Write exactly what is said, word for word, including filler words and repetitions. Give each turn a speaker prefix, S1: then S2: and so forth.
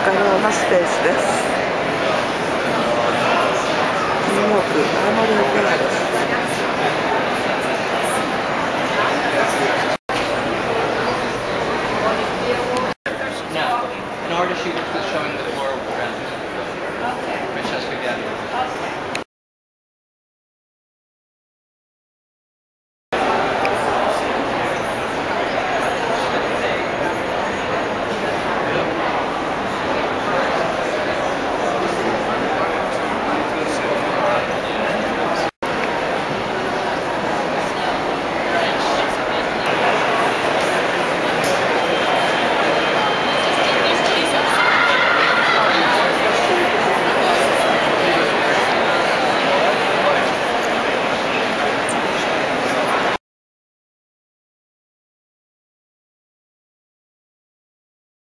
S1: 画廊のスペースです。ニューヨークアーモリーフェアです。